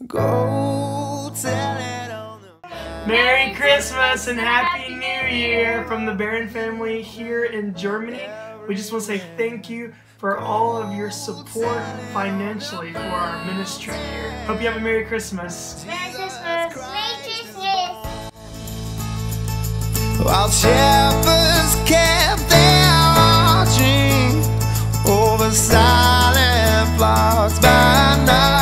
Go tell it on the Merry Christmas and Happy New Year from the Barron family here in Germany. We just want to say thank you for all of your support financially for our ministry here. Hope you have a Merry Christmas. Merry Christmas. Merry Christmas. While shepherds kept their watching over silent flocks by night.